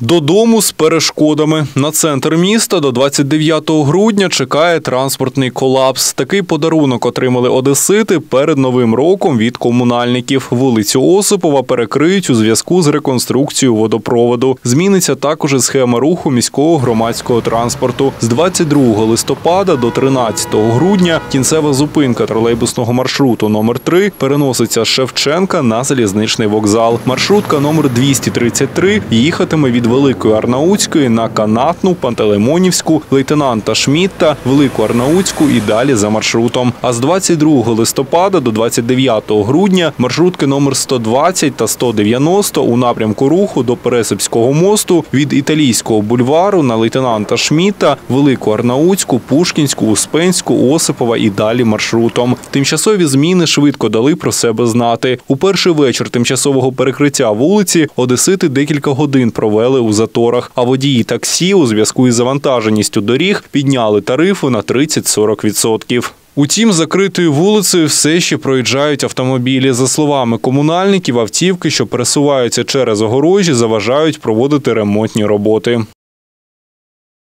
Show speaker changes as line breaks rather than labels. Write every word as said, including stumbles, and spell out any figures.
Додому з перешкодами. На центр міста до двадцять дев'ятого грудня чекає транспортний колапс. Такий подарунок отримали одесити перед Новим роком від комунальників. Вулицю Осипова перекриють у зв'язку з реконструкцією водопроводу. Зміниться також і схема руху міського громадського транспорту. З двадцять другого листопада до тринадцятого грудня кінцева зупинка тролейбусного маршруту номер три переноситься з Шевченка на залізничний вокзал. Маршрутка номер двісті тридцять три їхатиме від Великої Арнаутської на Канатну, Пантелеймонівську, Лейтенанта Шмідта, Велику Арнаутську і далі за маршрутом. А з двадцять другого листопада до двадцять дев'ятого грудня маршрутки номер сто двадцять та сто дев'яносто у напрямку руху до Пересипського мосту від Італійського бульвару на Лейтенанта Шмідта, Велику Арнаутську, Пушкінську, Успенську, Осипова і далі маршрутом. Тимчасові зміни швидко дали про себе знати. У перший вечір тимчасового перекриття вулиці одесити декілька годин провели у заторах, а водії таксі у зв'язку із завантаженістю доріг підняли тарифи на тридцять-сорок відсотків. Утім, закритою вулицею все ще проїжджають автомобілі. За словами комунальників, автівки, що пересуваються через огорожі, заважають проводити ремонтні роботи.